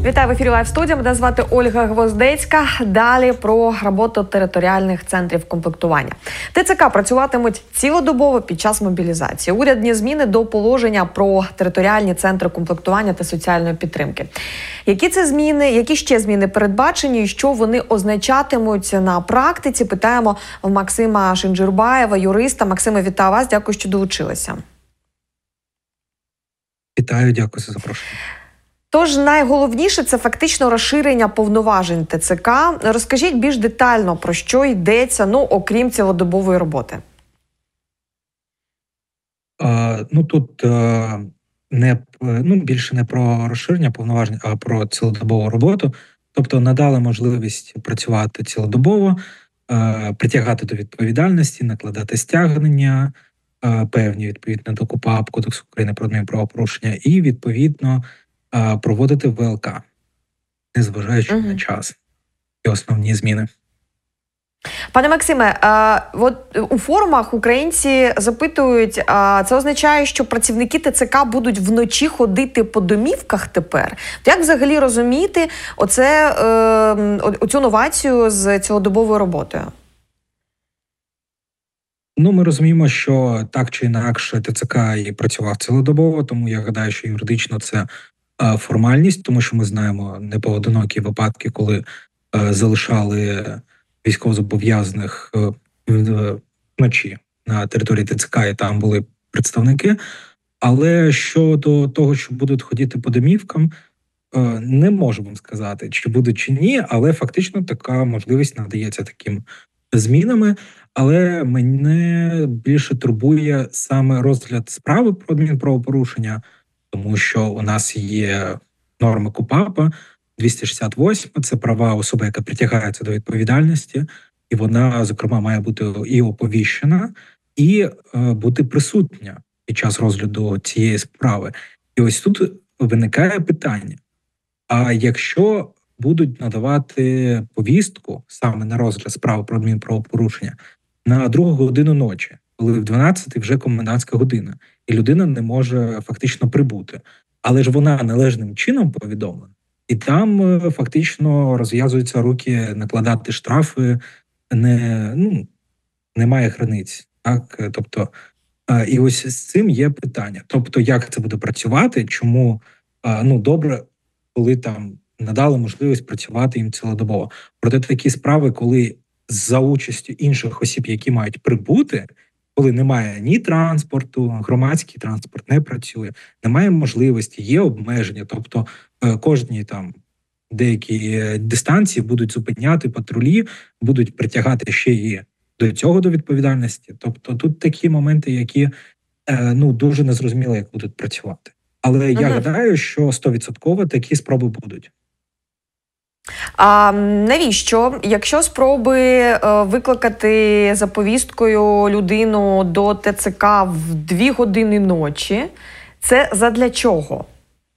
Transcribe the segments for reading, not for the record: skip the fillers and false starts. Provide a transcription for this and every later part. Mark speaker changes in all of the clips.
Speaker 1: Вітаю в ефірі Лайв-студія. Мене звати Ольга Гвоздецька. Далі про роботу територіальних центрів комплектування. ТЦК працюватимуть цілодобово під час мобілізації. Урядні зміни до положення про територіальні центри комплектування та соціальної підтримки. Які це зміни, які ще зміни передбачені і що вони означатимуть на практиці? Питаємо в Максима Шинджирбаєва, юриста. Максиме, вітаю вас. Дякую, що долучилися.
Speaker 2: Вітаю, дякую за запрошення.
Speaker 1: Тож найголовніше – це фактично розширення повноважень ТЦК. Розкажіть більш детально, про що йдеться, окрім цілодобової роботи.
Speaker 2: Тут більше не про розширення повноважень, а про цілодобову роботу. Тобто надали можливість працювати цілодобово, притягати до відповідальності, накладати стягнення, певні відповідно до КУпАП, Кодексу України про адмінправопорушення, і відповідно проводити ВЛК, незважаючи на час і основні зміни.
Speaker 1: Пане Максиме, у форумах українці запитують, це означає, що працівники ТЦК будуть вночі ходити по домівках тепер? Як взагалі розуміти оцю новацію з цілодобовою роботою?
Speaker 2: Ми розуміємо, що так чи інакше ТЦК і працював цілодобово, тому я гадаю, що юридично це формальність, тому що ми знаємо непоодинокі випадки, коли залишали військовозобов'язаних вночі на території ТЦК, і там були представники. Але щодо того, що будуть ходити по домівкам, не можу вам сказати, чи будуть, чи ні, але фактично така можливість надається таким змінами. Але мене більше турбує саме розгляд справи про адмінправопорушення, тому що у нас є норми КУпАПа, 268 – це права особи, яка притягається до відповідальності, і вона, зокрема, має бути і оповіщена, і бути присутня під час розгляду цієї справи. І ось тут виникає питання, а якщо будуть надавати повістку саме на розгляд справи про адмінправопорушення на 2 годину ночі, коли в 12 вже комендантська година, і людина не може фактично прибути. Але ж вона належним чином повідомлена. І там фактично розв'язуються руки накладати штрафи, немає границь. Так? Тобто, і ось з цим є питання. Тобто, як це буде працювати, чому добре, коли там надали можливість працювати їм цілодобово. Проте такі справи, коли за участю інших осіб, які мають прибути, коли немає ні транспорту, громадський транспорт не працює, немає можливості, є обмеження, тобто кожні там деякі дистанції будуть зупиняти патрулі, будуть притягати ще і до цього до відповідальності. Тобто тут такі моменти, які дуже незрозуміло, як будуть працювати. Але я гадаю, що 100% такі спроби будуть.
Speaker 1: А навіщо, якщо спроби викликати за повісткою людину до ТЦК в 2 години ночі, це задля чого?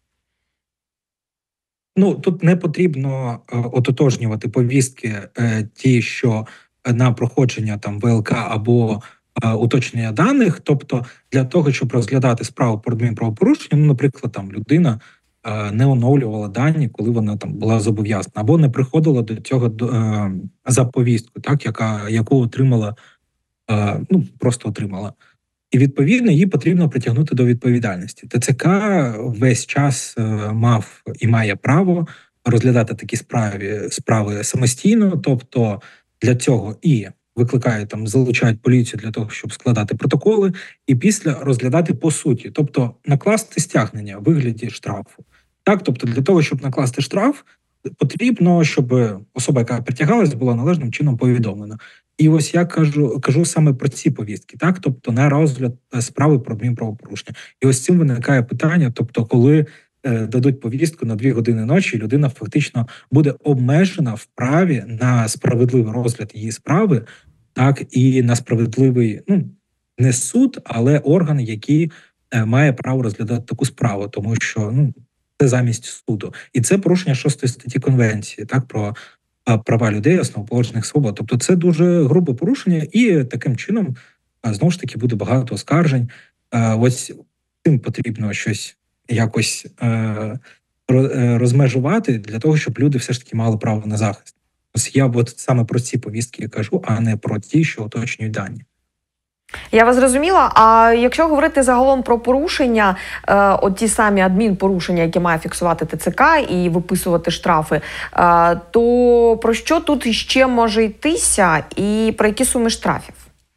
Speaker 2: Тут не потрібно ототожнювати повістки ті, що на проходження там ВЛК або уточнення даних. Тобто для того, щоб розглядати справу про адмінправопорушення, наприклад, там людина не оновлювала дані, коли вона там була зобов'язана, або не приходила до цього за повістку, так, яку отримала, просто отримала. І, відповідно, її потрібно притягнути до відповідальності. ТЦК весь час мав і має право розглядати такі справи самостійно, тобто для цього і викликають, залучають поліцію для того, щоб складати протоколи, і після розглядати по суті, тобто накласти стягнення у вигляді штрафу. Так, тобто для того, щоб накласти штраф, потрібно, щоб особа, яка притягалась, була належним чином повідомлена. І ось я кажу саме про ці повістки, так, тобто на розгляд справи про адмінправопорушення. І ось цим виникає питання, тобто коли дадуть повістку на 2 години ночі, людина фактично буде обмежена в праві на справедливий розгляд її справи, так, і на справедливий, не суд, але орган, який має право розглядати таку справу, тому що, це замість суду. І це порушення 6 статті Конвенції, так, про права людей, основоположних свобод. Тобто це дуже грубе порушення, і таким чином, знову ж таки, буде багато оскаржень. Ось цим потрібно щось якось розмежувати для того, щоб люди все ж таки мали право на захист. Ось я от саме про ці повістки кажу, а не про ті, що уточнюють дані.
Speaker 1: Я вас зрозуміла. А якщо говорити загалом про порушення, от ті самі адмінпорушення, які має фіксувати ТЦК і виписувати штрафи, то про що тут ще може йтися і про які суми штрафів?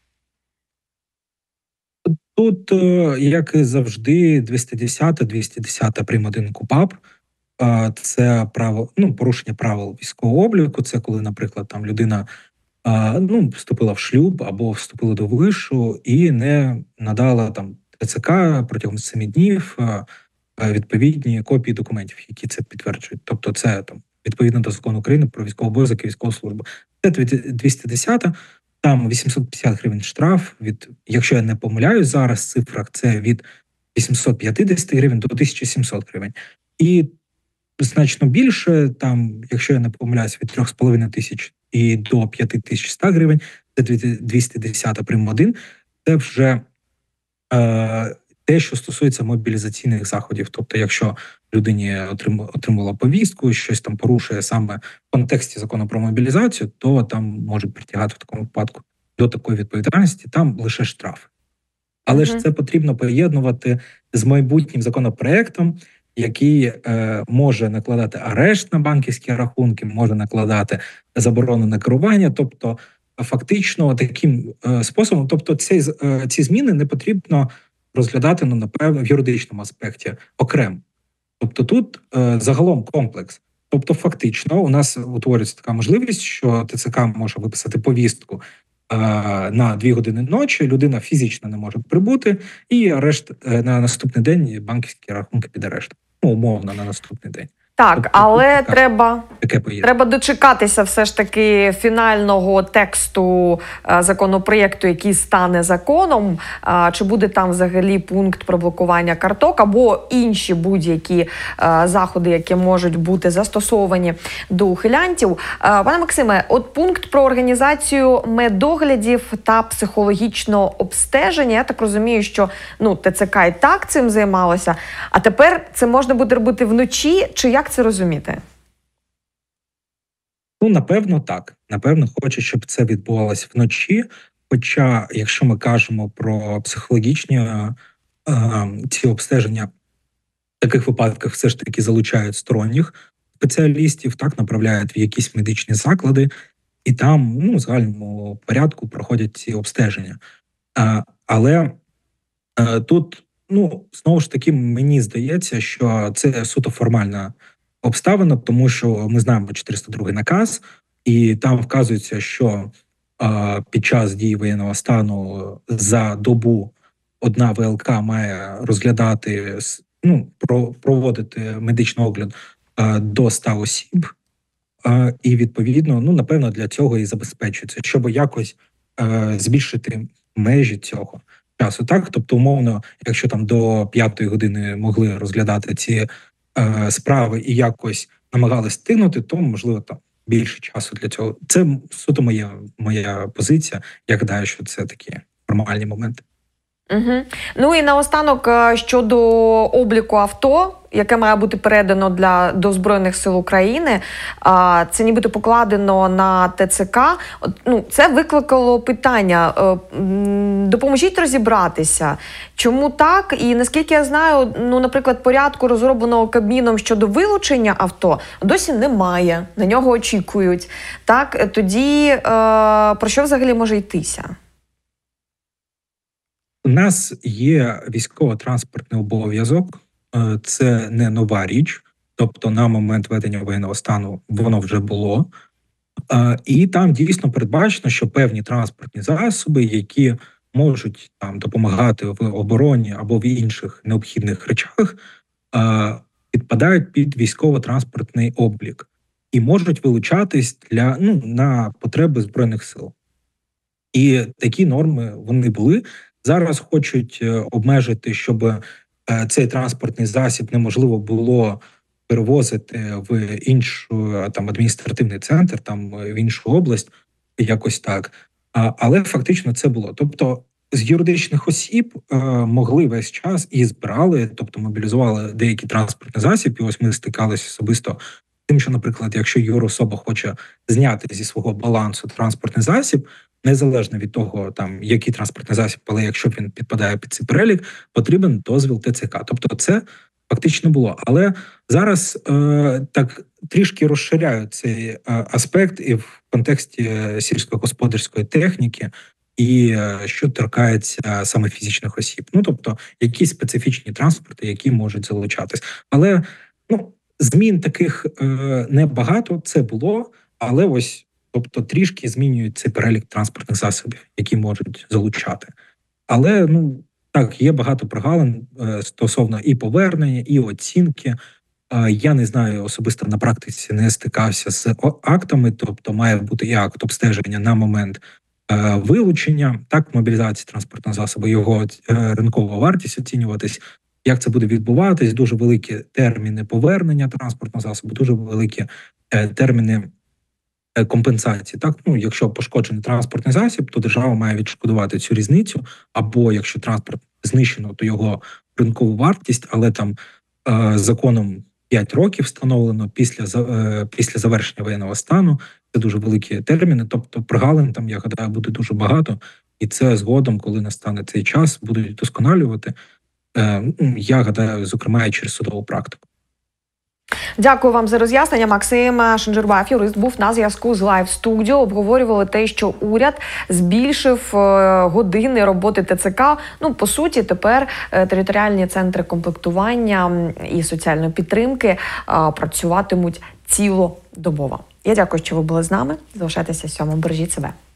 Speaker 2: Тут, як і завжди, 210 прим. 1 КУпАП це порушення правил військового обліку. Це коли, наприклад, там людина вступила в шлюб або вступила до вишу і не надала там ТЦК протягом 7 днів відповідні копії документів, які це підтверджують. Тобто, це там відповідно до закону України про військовий обов'язок і військову службу. Це 210, там 850 гривень штраф. Якщо я не помиляюсь зараз, в цифрах це від 850 гривень до 1700 гривень. І значно більше, там, якщо я не помиляюсь, від 3,5 тисяч і до 5100 гривень, це 210 прим. 1, це вже те, що стосується мобілізаційних заходів. Тобто, якщо людині отримала повістку, щось там порушує саме в контексті закону про мобілізацію, то там можуть притягати в такому випадку до такої відповідальності, там лише штраф. Але ж це потрібно поєднувати з майбутнім законопроектом, який може накладати арешт на банківські рахунки, може накладати заборону на керування. Тобто, фактично, таким способом, тобто, ці зміни не потрібно розглядати, напевно, в юридичному аспекті окремо. Тобто тут загалом комплекс. Тобто, фактично, у нас утворюється така можливість, що ТЦК може виписати повістку на 2 години ночі, людина фізично не може прибути, і арешт на наступний день банківські рахунки під арештом. Умовно, на наступний день.
Speaker 1: Так,
Speaker 2: тобто,
Speaker 1: але треба дочекатися все ж таки фінального тексту законопроєкту, який стане законом. Чи буде там взагалі пункт про блокування карток або інші будь-які заходи, які можуть бути застосовані до ухилянтів. Пане Максиме, от пункт про організацію медоглядів та психологічного обстеження. Я так розумію, що ТЦК і так цим займалося, а тепер це можна буде робити вночі, чи як це розуміти?
Speaker 2: Напевно, так. Напевно, хочуть, щоб це відбувалося вночі. Хоча, якщо ми кажемо про психологічні ці обстеження, в таких випадках все ж таки залучають сторонніх спеціалістів, так, направляють в якісь медичні заклади, і там, в загальному порядку проходять ці обстеження. Але тут, знову ж таки, мені здається, що це суто формальна обставина, тому що ми знаємо 402 наказ, і там вказується, що під час дії воєнного стану за добу одна ВЛК має розглядати, проводити медичний огляд до 100 осіб, і відповідно, напевно, для цього і забезпечується, щоб якось збільшити межі цього часу. Так, тобто, умовно, якщо там до 5 години могли розглядати ці справи і якось намагались встигнути, то можливо там більше часу для цього. Це суто моя позиція. Я гадаю, що це такі формальні моменти.
Speaker 1: Угу. І наостанок щодо обліку авто, яке має бути передано до Збройних сил України, це нібито покладено на ТЦК. Це викликало питання. Допоможіть розібратися, чому так? І наскільки я знаю, наприклад, порядку, розробленого Кабміном щодо вилучення авто, досі немає. На нього очікують. Так, тоді про що взагалі може йтися?
Speaker 2: У нас є військово-транспортний обов'язок. Це не нова річ, тобто на момент введення воєнного стану воно вже було. І там дійсно передбачено, що певні транспортні засоби, які можуть там допомагати в обороні або в інших необхідних речах, підпадають під військово-транспортний облік і можуть вилучатись на потреби Збройних сил. І такі норми вони були. Зараз хочуть обмежити, щоб цей транспортний засіб неможливо було перевозити в іншу адміністративний центр, в іншу область, якось так. Але фактично це було. Тобто з юридичних осіб могли весь час і збирали, тобто мобілізували деякий транспортний засіб. І ось ми стикалися особисто з тим, що, наприклад, якщо юрособа хоче зняти зі свого балансу транспортний засіб, незалежно від того, там який транспортний засіб, але якщо він підпадає під цей перелік, потрібен дозвіл ТЦК. Тобто це фактично було. Але зараз так трішки розширяють цей аспект і в контексті сільськогосподарської техніки, і що торкається саме фізичних осіб. Ну, тобто, якісь специфічні транспорти, які можуть залучатись. Але, змін таких небагато, це було, але ось, тобто, трішки змінюють цей перелік транспортних засобів, які можуть залучати. Але, так, є багато прогалин стосовно і повернення, і оцінки. Я не знаю, особисто на практиці не стикався з актами, тобто має бути і акт обстеження на момент вилучення, так, мобілізації транспортного засобу, його ринкова вартість оцінюватись, як це буде відбуватись, дуже великі терміни повернення транспортного засобу, дуже великі терміни компенсації. Так, якщо пошкоджений транспортний засіб, то держава має відшкодувати цю різницю, або якщо транспорт знищено, то його ринкову вартість, але там законом 5 років встановлено після завершення воєнного стану. Це дуже великі терміни, тобто прогалин там, я гадаю, буде дуже багато, і це згодом, коли настане цей час, будуть вдосконалювати, я гадаю, зокрема, і через судову практику.
Speaker 1: Дякую вам за роз'яснення. Максим Шинджербаєв, юрист, був на зв'язку з Live Studio. Обговорювали те, що уряд збільшив години роботи ТЦК. По суті, тепер територіальні центри комплектування і соціальної підтримки працюватимуть цілодобово. Я дякую, що ви були з нами. Залишайтеся з 7. Бережіть себе.